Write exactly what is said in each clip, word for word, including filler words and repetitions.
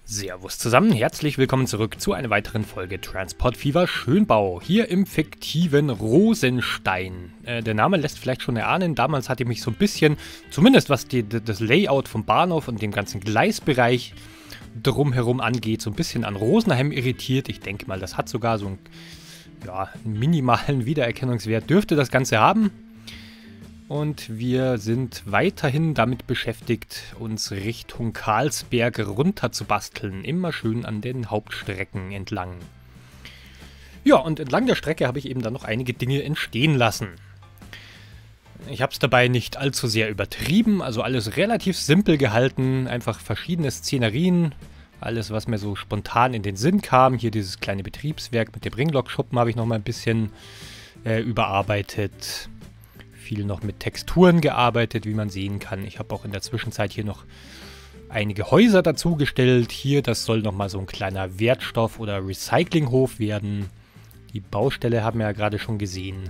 Servus zusammen, herzlich willkommen zurück zu einer weiteren Folge Transport Fever Schönbau, hier im fiktiven Rosenstein. Äh, der Name lässt vielleicht schon erahnen, damals hatte ich mich so ein bisschen, zumindest was die, das Layout vom Bahnhof und dem ganzen Gleisbereich drumherum angeht, so ein bisschen an Rosenheim irritiert. Ich denke mal, das hat sogar so einen, ja, einen minimalen Wiedererkennungswert, dürfte das Ganze haben. Und wir sind weiterhin damit beschäftigt, uns Richtung Karlsberg runter zu basteln. Immer schön an den Hauptstrecken entlang. Ja, und entlang der Strecke habe ich eben dann noch einige Dinge entstehen lassen. Ich habe es dabei nicht allzu sehr übertrieben, also alles relativ simpel gehalten. Einfach verschiedene Szenerien, alles was mir so spontan in den Sinn kam. Hier dieses kleine Betriebswerk mit dem Ringlock-Schuppen habe ich noch mal ein bisschen äh, überarbeitet. Viel noch mit Texturen gearbeitet, wie man sehen kann. Ich habe auch in der Zwischenzeit hier noch einige Häuser dazugestellt. Hier, das soll nochmal so ein kleiner Wertstoff- oder Recyclinghof werden. Die Baustelle haben wir ja gerade schon gesehen.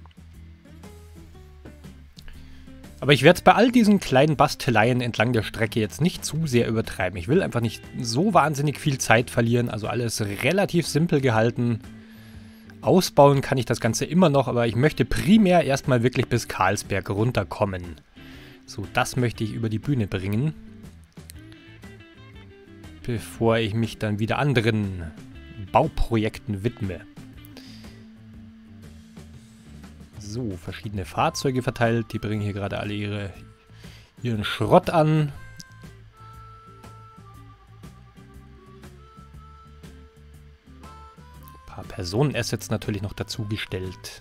Aber ich werde es bei all diesen kleinen Basteleien entlang der Strecke jetzt nicht zu sehr übertreiben. Ich will einfach nicht so wahnsinnig viel Zeit verlieren. Also alles relativ simpel gehalten. Ausbauen kann ich das Ganze immer noch, aber ich möchte primär erstmal wirklich bis Karlsberg runterkommen. So, das möchte ich über die Bühne bringen. Bevor ich mich dann wieder anderen Bauprojekten widme. So, verschiedene Fahrzeuge verteilt. Die bringen hier gerade alle ihre, ihren Schrott an. Personenassets natürlich noch dazugestellt.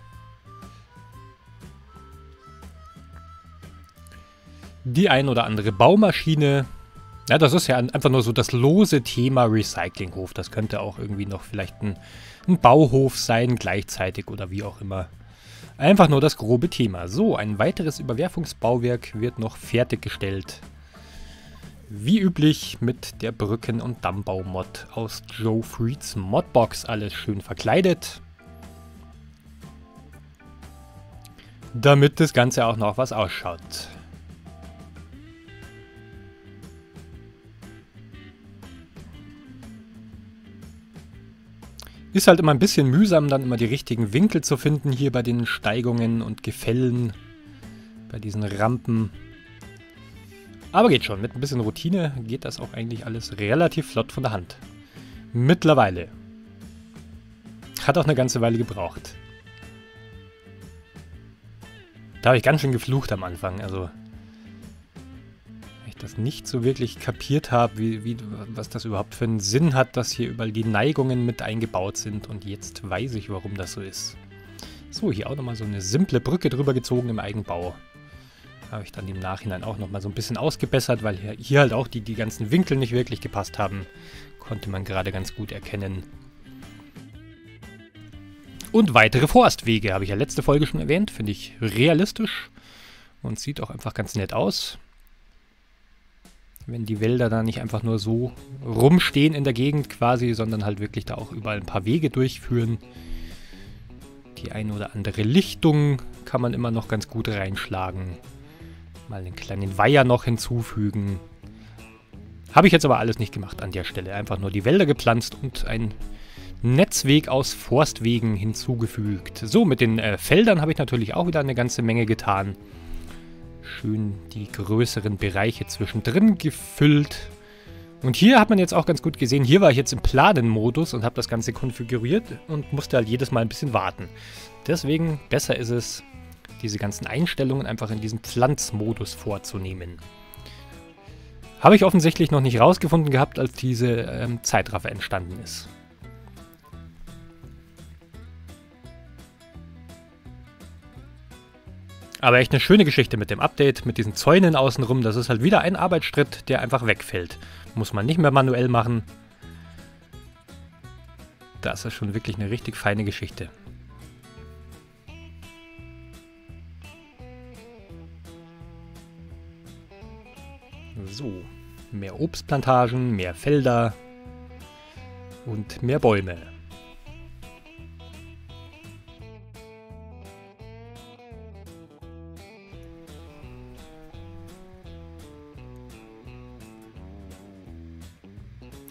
Die ein oder andere Baumaschine. Ja, das ist ja einfach nur so das lose Thema Recyclinghof. Das könnte auch irgendwie noch vielleicht ein, ein Bauhof sein, gleichzeitig oder wie auch immer. Einfach nur das grobe Thema. So, ein weiteres Überwerfungsbauwerk wird noch fertiggestellt. Wie üblich mit der Brücken- und Dammbau-Mod aus Joe Freeds Modbox. Alles schön verkleidet. Damit das Ganze auch noch was ausschaut. Ist halt immer ein bisschen mühsam, dann immer die richtigen Winkel zu finden hier bei den Steigungen und Gefällen. Bei diesen Rampen. Aber geht schon. Mit ein bisschen Routine geht das auch eigentlich alles relativ flott von der Hand. Mittlerweile. Hat auch eine ganze Weile gebraucht. Da habe ich ganz schön geflucht am Anfang. Also, weil ich das nicht so wirklich kapiert habe, wie, wie, was das überhaupt für einen Sinn hat, dass hier überall die Neigungen mit eingebaut sind. Und jetzt weiß ich, warum das so ist. So, hier auch nochmal so eine simple Brücke drüber gezogen im Eigenbau. Habe ich dann im Nachhinein auch nochmal so ein bisschen ausgebessert, weil hier, hier halt auch die, die ganzen Winkel nicht wirklich gepasst haben. Konnte man gerade ganz gut erkennen. Und weitere Forstwege, habe ich ja letzte Folge schon erwähnt. Finde ich realistisch und sieht auch einfach ganz nett aus. Wenn die Wälder da nicht einfach nur so rumstehen in der Gegend quasi, sondern halt wirklich da auch überall ein paar Wege durchführen. Die eine oder andere Lichtung kann man immer noch ganz gut reinschlagen. Mal einen kleinen Weiher noch hinzufügen. Habe ich jetzt aber alles nicht gemacht an der Stelle. Einfach nur die Wälder gepflanzt und ein Netzweg aus Forstwegen hinzugefügt. So, mit den äh, Feldern habe ich natürlich auch wieder eine ganze Menge getan. Schön die größeren Bereiche zwischendrin gefüllt. Und hier hat man jetzt auch ganz gut gesehen, hier war ich jetzt im Planen-Modus und habe das Ganze konfiguriert und musste halt jedes Mal ein bisschen warten. Deswegen besser ist es, diese ganzen Einstellungen einfach in diesem Pflanzmodus vorzunehmen. Habe ich offensichtlich noch nicht rausgefunden gehabt, als diese ähm, Zeitraffer entstanden ist. Aber echt eine schöne Geschichte mit dem Update, mit diesen Zäunen außenrum. Das ist halt wieder ein Arbeitsschritt, der einfach wegfällt. Muss man nicht mehr manuell machen. Das ist schon wirklich eine richtig feine Geschichte. So, mehr Obstplantagen, mehr Felder und mehr Bäume.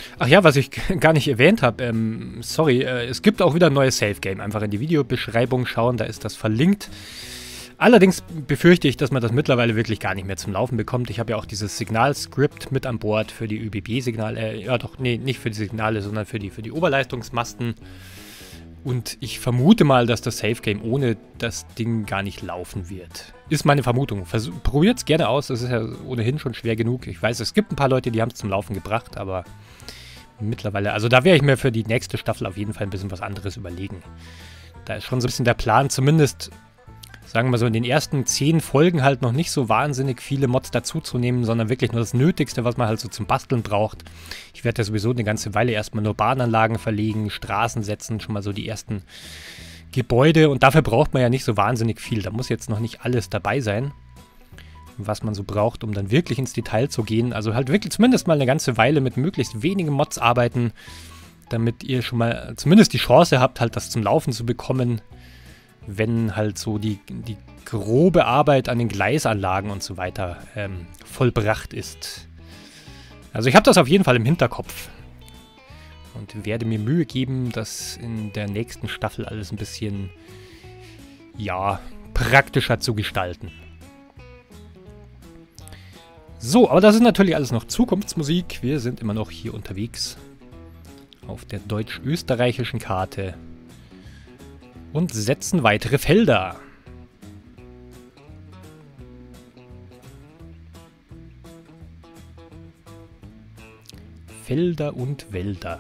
Ach ja, was ich gar nicht erwähnt habe, ähm, sorry, äh, es gibt auch wieder ein neues Save-Game. Einfach in die Videobeschreibung schauen, da ist das verlinkt. Allerdings befürchte ich, dass man das mittlerweile wirklich gar nicht mehr zum Laufen bekommt. Ich habe ja auch dieses Signalscript mit an Bord für die Ö B B-Signale, äh, ja doch, nee, nicht für die Signale, sondern für die, für die Oberleistungsmasten. Und ich vermute mal, dass das Save-Game ohne das Ding gar nicht laufen wird. Ist meine Vermutung. Probiert es gerne aus, das ist ja ohnehin schon schwer genug. Ich weiß, es gibt ein paar Leute, die haben es zum Laufen gebracht, aber mittlerweile, also da werde ich mir für die nächste Staffel auf jeden Fall ein bisschen was anderes überlegen. Da ist schon so ein bisschen der Plan, zumindest, sagen wir so, in den ersten zehn Folgen halt noch nicht so wahnsinnig viele Mods dazuzunehmen, sondern wirklich nur das Nötigste, was man halt so zum Basteln braucht. Ich werde ja sowieso eine ganze Weile erstmal nur Bahnanlagen verlegen, Straßen setzen, schon mal so die ersten Gebäude, und dafür braucht man ja nicht so wahnsinnig viel. Da muss jetzt noch nicht alles dabei sein, was man so braucht, um dann wirklich ins Detail zu gehen. Also halt wirklich zumindest mal eine ganze Weile mit möglichst wenigen Mods arbeiten, damit ihr schon mal zumindest die Chance habt, halt das zum Laufen zu bekommen, wenn halt so die, die grobe Arbeit an den Gleisanlagen und so weiter ähm, vollbracht ist. Also ich habe das auf jeden Fall im Hinterkopf und werde mir Mühe geben, das in der nächsten Staffel alles ein bisschen, ja, praktischer zu gestalten. So, aber das ist natürlich alles noch Zukunftsmusik. Wir sind immer noch hier unterwegs auf der deutsch-österreichischen Karte und setzen weitere Felder. Felder und Wälder.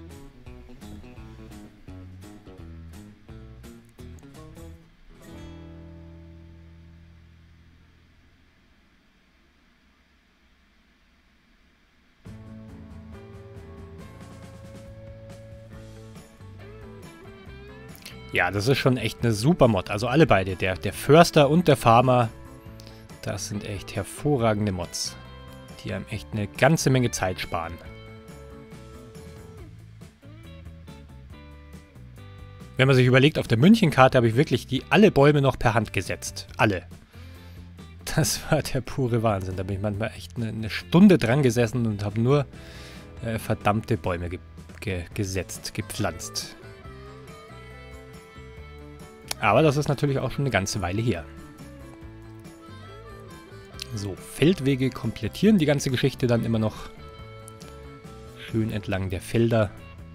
Ja, das ist schon echt eine super Mod. Also alle beide, der, der Förster und der Farmer, das sind echt hervorragende Mods, die einem echt eine ganze Menge Zeit sparen. Wenn man sich überlegt, auf der Münchenkarte habe ich wirklich die alle Bäume noch per Hand gesetzt. Alle. Das war der pure Wahnsinn. Da bin ich manchmal echt eine, eine Stunde dran gesessen und habe nur äh, verdammte Bäume ge ge gesetzt, gepflanzt. Aber das ist natürlich auch schon eine ganze Weile her. So, Feldwege komplettieren die ganze Geschichte dann immer noch schön entlang der Felder.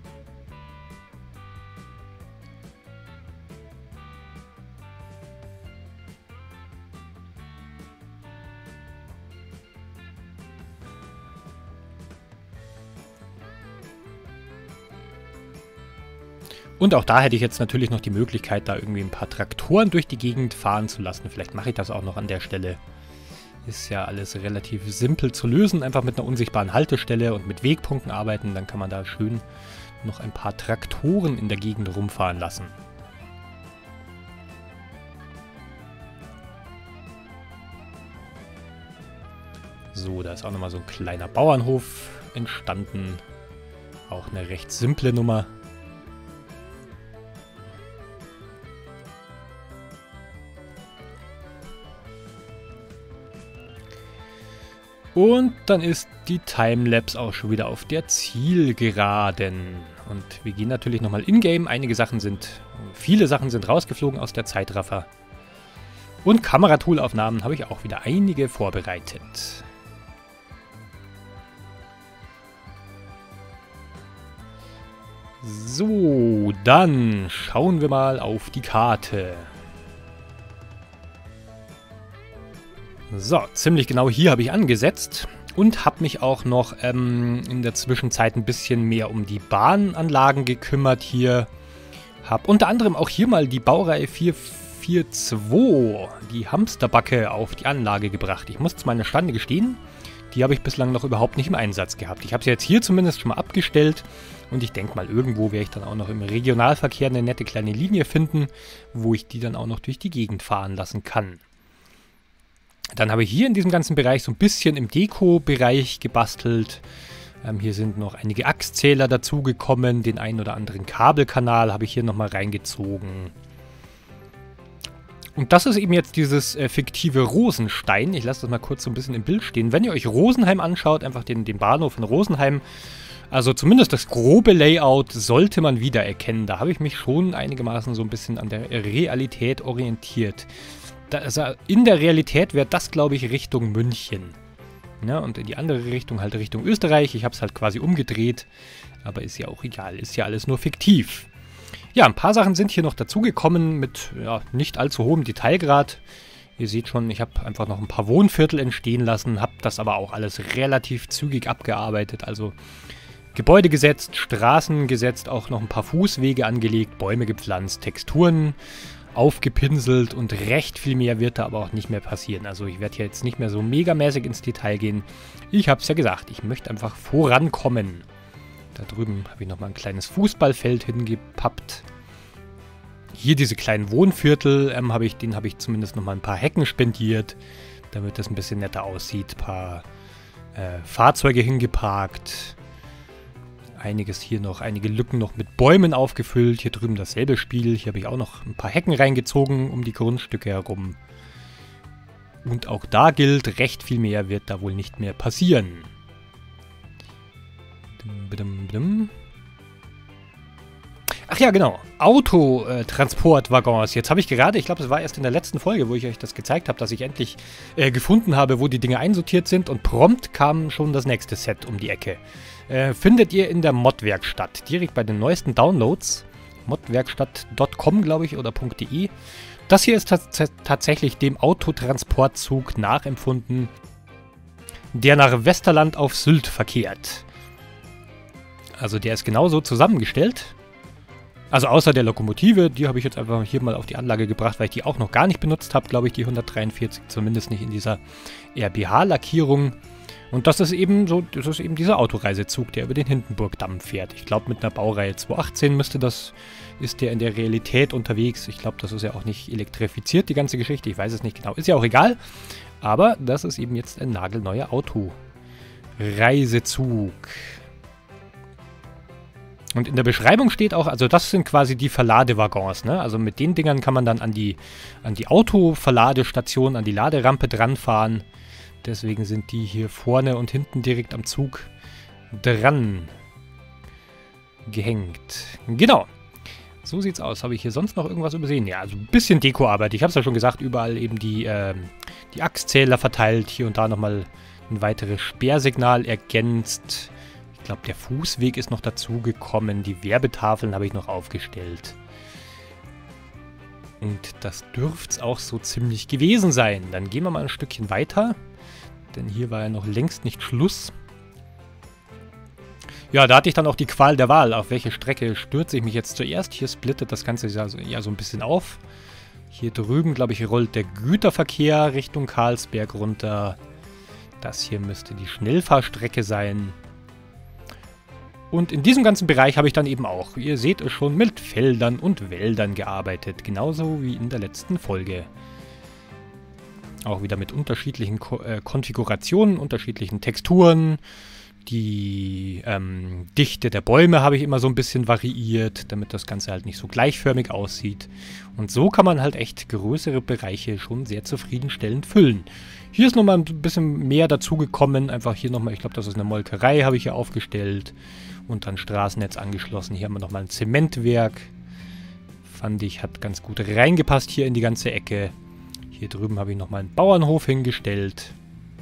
Und auch da hätte ich jetzt natürlich noch die Möglichkeit, da irgendwie ein paar Traktoren durch die Gegend fahren zu lassen. Vielleicht mache ich das auch noch an der Stelle. Ist ja alles relativ simpel zu lösen. Einfach mit einer unsichtbaren Haltestelle und mit Wegpunkten arbeiten. Dann kann man da schön noch ein paar Traktoren in der Gegend rumfahren lassen. So, da ist auch nochmal so ein kleiner Bauernhof entstanden. Auch eine recht simple Nummer. Und dann ist die Timelapse auch schon wieder auf der Zielgeraden. Und wir gehen natürlich nochmal in-game. Einige Sachen sind, viele Sachen sind rausgeflogen aus der Zeitraffer. Und Kameratool-Aufnahmen habe ich auch wieder einige vorbereitet. So, dann schauen wir mal auf die Karte. So, ziemlich genau hier habe ich angesetzt und habe mich auch noch ähm, in der Zwischenzeit ein bisschen mehr um die Bahnanlagen gekümmert hier. Habe unter anderem auch hier mal die Baureihe vier vier zwei, die Hamsterbacke, auf die Anlage gebracht. Ich muss zu meiner Stande gestehen, die habe ich bislang noch überhaupt nicht im Einsatz gehabt. Ich habe sie jetzt hier zumindest schon mal abgestellt und ich denke mal, irgendwo werde ich dann auch noch im Regionalverkehr eine nette kleine Linie finden, wo ich die dann auch noch durch die Gegend fahren lassen kann. Dann habe ich hier in diesem ganzen Bereich so ein bisschen im Deko-Bereich gebastelt. Ähm, hier sind noch einige Achszähler dazugekommen. Den einen oder anderen Kabelkanal habe ich hier nochmal reingezogen. Und das ist eben jetzt dieses äh, fiktive Rosenstein. Ich lasse das mal kurz so ein bisschen im Bild stehen. Wenn ihr euch Rosenheim anschaut, einfach den, den Bahnhof in Rosenheim, Also zumindest das grobe Layout sollte man wiedererkennen. Da habe ich mich schon einigermaßen so ein bisschen an der Realität orientiert. Da, also in der Realität wäre das, glaube ich, Richtung München. Ja, und in die andere Richtung halt Richtung Österreich. Ich habe es halt quasi umgedreht. Aber ist ja auch egal. Ist ja alles nur fiktiv. Ja, ein paar Sachen sind hier noch dazugekommen mit ja, nicht allzu hohem Detailgrad. Ihr seht schon, ich habe einfach noch ein paar Wohnviertel entstehen lassen, habe das aber auch alles relativ zügig abgearbeitet. Also Gebäude gesetzt, Straßen gesetzt, auch noch ein paar Fußwege angelegt, Bäume gepflanzt, Texturen aufgepinselt und recht viel mehr wird da aber auch nicht mehr passieren. Also ich werde hier jetzt nicht mehr so megamäßig ins Detail gehen. Ich habe es ja gesagt, ich möchte einfach vorankommen. Da drüben habe ich nochmal ein kleines Fußballfeld hingepappt. Hier diese kleinen Wohnviertel, ähm, hab ich, denen habe ich zumindest nochmal ein paar Hecken spendiert, damit das ein bisschen netter aussieht. Ein paar äh, Fahrzeuge hingeparkt. Einiges hier noch, einige Lücken noch mit Bäumen aufgefüllt. Hier drüben dasselbe Spiel. Hier habe ich auch noch ein paar Hecken reingezogen um die Grundstücke herum. Und auch da gilt, recht viel mehr wird da wohl nicht mehr passieren. Ach ja, genau. Autotransportwaggons. Jetzt habe ich gerade, ich glaube, es war erst in der letzten Folge, wo ich euch das gezeigt habe, dass ich endlich äh, gefunden habe, wo die Dinge einsortiert sind. Und prompt kam schon das nächste Set um die Ecke. Äh, findet ihr in der Mod-Werkstatt. Direkt bei den neuesten Downloads. modwerkstatt punkt com, glaube ich, oder .de. Das hier ist tatsächlich dem Autotransportzug nachempfunden, der nach Westerland auf Sylt verkehrt. Also der ist genauso zusammengestellt. Also außer der Lokomotive, die habe ich jetzt einfach hier mal auf die Anlage gebracht, weil ich die auch noch gar nicht benutzt habe, glaube ich, die hundertdreiundvierzig, zumindest nicht in dieser R B H-Lackierung. Und das ist eben so, das ist eben dieser Autoreisezug, der über den Hindenburgdamm fährt. Ich glaube, mit einer Baureihe zweitausendachtzehn müsste das, ist der in der Realität unterwegs. Ich glaube, das ist ja auch nicht elektrifiziert, die ganze Geschichte. Ich weiß es nicht genau, ist ja auch egal. Aber das ist eben jetzt ein nagelneuer Autoreisezug. Und in der Beschreibung steht auch, also das sind quasi die Verladewaggons, ne? Also mit den Dingern kann man dann an die, an die Autoverladestation, an die Laderampe dranfahren. Deswegen sind die hier vorne und hinten direkt am Zug dran gehängt. Genau. So sieht's aus. Habe ich hier sonst noch irgendwas übersehen? Ja, also ein bisschen Dekoarbeit. Ich habe es ja schon gesagt, überall eben die, ähm, die Achszähler verteilt. Hier und da nochmal ein weiteres Sperrsignal ergänzt. Ich glaube, der Fußweg ist noch dazugekommen. Die Werbetafeln habe ich noch aufgestellt. Und das dürfte es auch so ziemlich gewesen sein. Dann gehen wir mal ein Stückchen weiter. Denn hier war ja noch längst nicht Schluss. Ja, da hatte ich dann auch die Qual der Wahl. Auf welche Strecke stürze ich mich jetzt zuerst? Hier splittet das Ganze ja so, ja so ein bisschen auf. Hier drüben, glaube ich, rollt der Güterverkehr Richtung Karlsberg runter. Das hier müsste die Schnellfahrstrecke sein. Und in diesem ganzen Bereich habe ich dann eben auch, ihr seht es schon, mit Feldern und Wäldern gearbeitet. Genauso wie in der letzten Folge. Auch wieder mit unterschiedlichen Ko äh, Konfigurationen, unterschiedlichen Texturen. Die ähm, Dichte der Bäume habe ich immer so ein bisschen variiert, damit das Ganze halt nicht so gleichförmig aussieht. Und so kann man halt echt größere Bereiche schon sehr zufriedenstellend füllen. Hier ist nochmal ein bisschen mehr dazugekommen. Einfach hier nochmal, ich glaube, das ist eine Molkerei, habe ich hier aufgestellt. Und dann Straßennetz angeschlossen. Hier haben wir nochmal ein Zementwerk. Fand ich, hat ganz gut reingepasst hier in die ganze Ecke. Hier drüben habe ich nochmal einen Bauernhof hingestellt.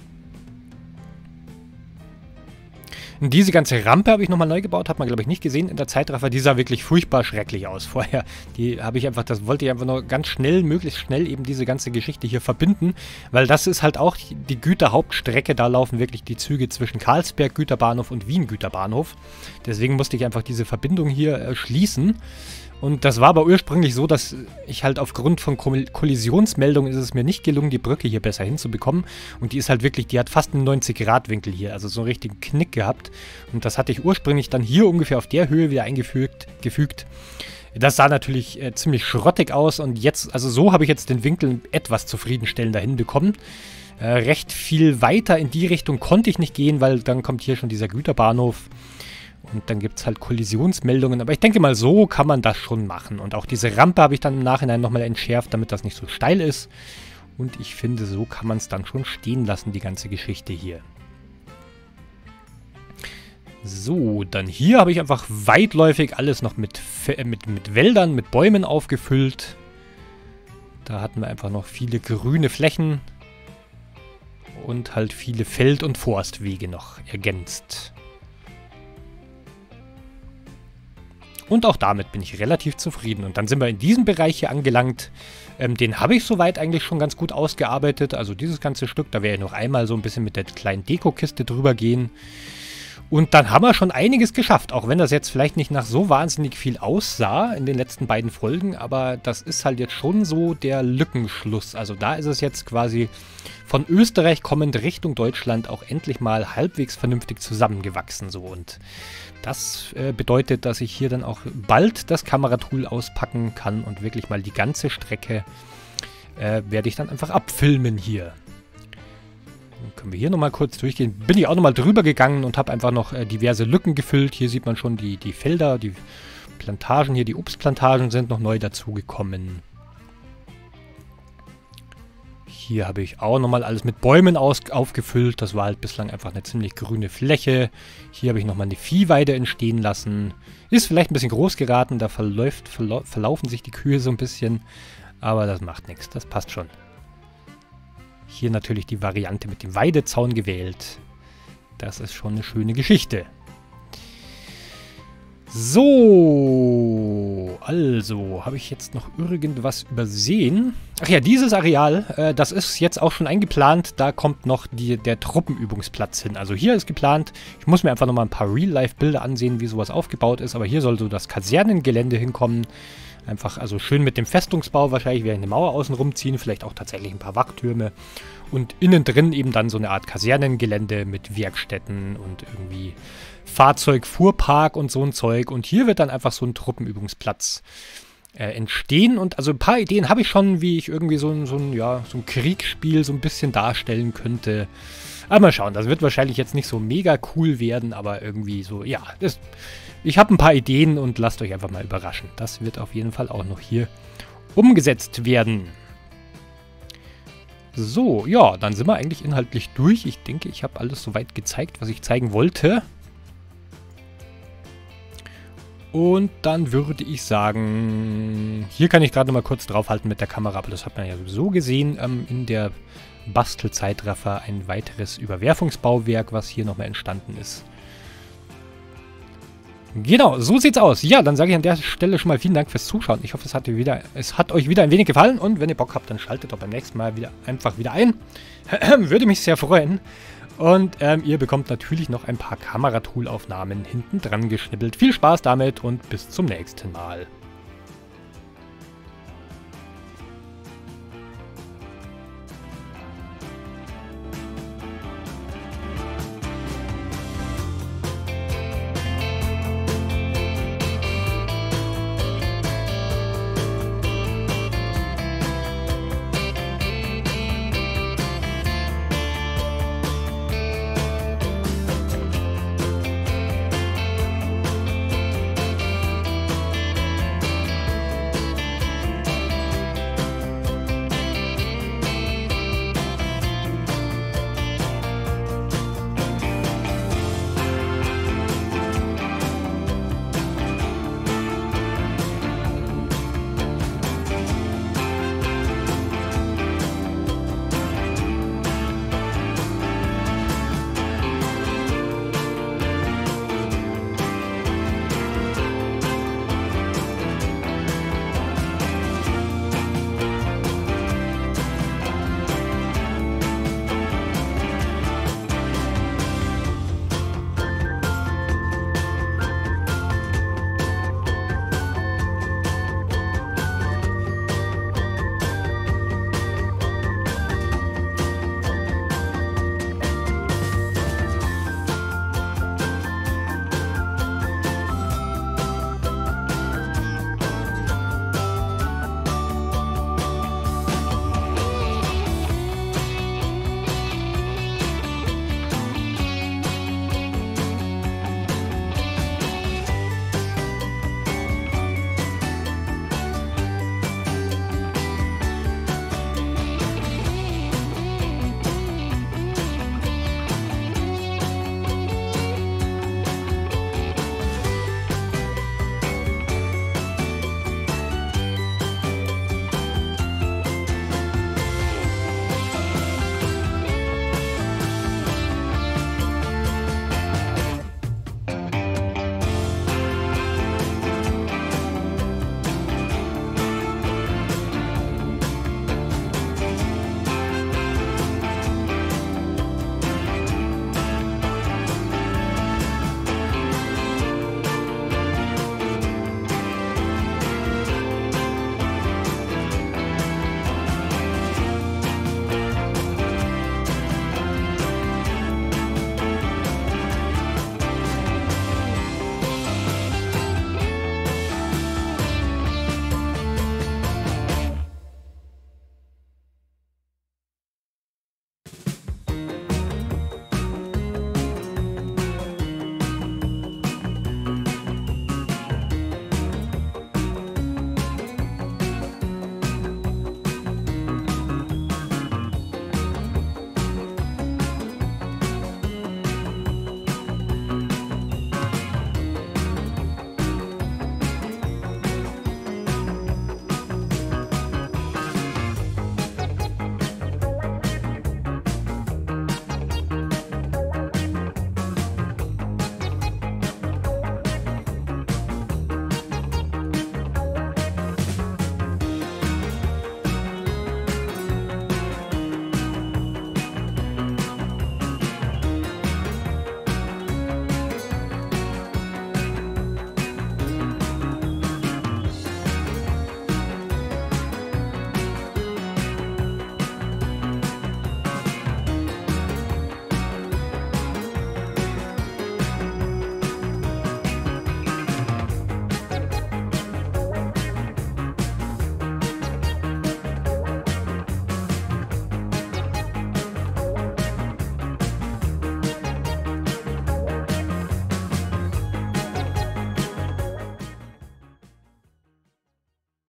Und diese ganze Rampe habe ich nochmal neu gebaut, hat man glaube ich nicht gesehen in der Zeitraffer. Die sah wirklich furchtbar schrecklich aus vorher. Die habe ich einfach, das wollte ich einfach nur ganz schnell, möglichst schnell eben diese ganze Geschichte hier verbinden. Weil das ist halt auch die Güterhauptstrecke. Da laufen wirklich die Züge zwischen Karlsberg Güterbahnhof und Wien Güterbahnhof. Deswegen musste ich einfach diese Verbindung hier äh, schließen. Und das war aber ursprünglich so, dass ich halt aufgrund von Kollisionsmeldungen ist es mir nicht gelungen, die Brücke hier besser hinzubekommen. Und die ist halt wirklich, die hat fast einen neunzig Grad Winkel hier, also so einen richtigen Knick gehabt. Und das hatte ich ursprünglich dann hier ungefähr auf der Höhe wieder eingefügt. Gefügt. Das sah natürlich äh, ziemlich schrottig aus und jetzt, also so habe ich jetzt den Winkel etwas zufriedenstellender hinbekommen. Äh, recht viel weiter in die Richtung konnte ich nicht gehen, weil dann kommt hier schon dieser Güterbahnhof. Und dann gibt es halt Kollisionsmeldungen. Aber ich denke mal, so kann man das schon machen. Und auch diese Rampe habe ich dann im Nachhinein nochmal entschärft, damit das nicht so steil ist. Und ich finde, so kann man es dann schon stehen lassen, die ganze Geschichte hier. So, dann hier habe ich einfach weitläufig alles noch mit, Fe mit, mit Wäldern, mit Bäumen aufgefüllt. Da hatten wir einfach noch viele grüne Flächen und halt viele Feld- und Forstwege noch ergänzt. Und auch damit bin ich relativ zufrieden. Und dann sind wir in diesem Bereich hier angelangt. Ähm, den habe ich soweit eigentlich schon ganz gut ausgearbeitet. Also dieses ganze Stück, da werde ich noch einmal so ein bisschen mit der kleinen Dekokiste drüber gehen. Und dann haben wir schon einiges geschafft, auch wenn das jetzt vielleicht nicht nach so wahnsinnig viel aussah in den letzten beiden Folgen, aber das ist halt jetzt schon so der Lückenschluss. Also da ist es jetzt quasi von Österreich kommend Richtung Deutschland auch endlich mal halbwegs vernünftig zusammengewachsen so. Und das äh, bedeutet, dass ich hier dann auch bald das Kameratool auspacken kann und wirklich mal die ganze Strecke äh, werde ich dann einfach abfilmen hier. Dann können wir hier nochmal kurz durchgehen. Bin ich auch nochmal drüber gegangen und habe einfach noch äh, diverse Lücken gefüllt. Hier sieht man schon die, die Felder, die Plantagen hier, die Obstplantagen sind noch neu dazugekommen. Hier habe ich auch nochmal alles mit Bäumen aus, aufgefüllt. Das war halt bislang einfach eine ziemlich grüne Fläche. Hier habe ich nochmal eine Viehweide entstehen lassen. Ist vielleicht ein bisschen groß geraten, da verläuft, verlau verlaufen sich die Kühe so ein bisschen. Aber das macht nichts, das passt schon. Hier natürlich die Variante mit dem Weidezaun gewählt. Das ist schon eine schöne Geschichte. So, also, habe ich jetzt noch irgendwas übersehen? Ach ja, dieses Areal, äh, das ist jetzt auch schon eingeplant. Da kommt noch die, der Truppenübungsplatz hin. Also hier ist geplant, ich muss mir einfach nochmal ein paar Real-Life-Bilder ansehen, wie sowas aufgebaut ist. Aber hier soll so das Kasernengelände hinkommen. Einfach, also schön mit dem Festungsbau wahrscheinlich, werde ich eine Mauer außen rumziehen, vielleicht auch tatsächlich ein paar Wacktürme. Und innen drin eben dann so eine Art Kasernengelände mit Werkstätten und irgendwie Fahrzeugfuhrpark und so ein Zeug. Und hier wird dann einfach so ein Truppenübungsplatz äh, entstehen. Und also ein paar Ideen habe ich schon, wie ich irgendwie so ein, so ein, ja, so ein Kriegsspiel so ein bisschen darstellen könnte. Aber mal schauen, das wird wahrscheinlich jetzt nicht so mega cool werden, aber irgendwie so, ja, das, ich habe ein paar Ideen und lasst euch einfach mal überraschen. Das wird auf jeden Fall auch noch hier umgesetzt werden. So, ja, dann sind wir eigentlich inhaltlich durch. Ich denke, ich habe alles soweit gezeigt, was ich zeigen wollte. Und dann würde ich sagen, hier kann ich gerade noch mal kurz draufhalten mit der Kamera, aber das hat man ja sowieso gesehen ähm, in der Bastelzeitraffer, ein weiteres Überwerfungsbauwerk, was hier nochmal entstanden ist. Genau, so sieht's aus. Ja, dann sage ich an der Stelle schon mal vielen Dank fürs Zuschauen. Ich hoffe, es hat, wieder, es hat euch wieder ein wenig gefallen und wenn ihr Bock habt, dann schaltet doch beim nächsten Mal wieder einfach wieder ein. Würde mich sehr freuen. Und ähm, ihr bekommt natürlich noch ein paar Kameratool-Aufnahmen hinten dran geschnippelt. Viel Spaß damit und bis zum nächsten Mal.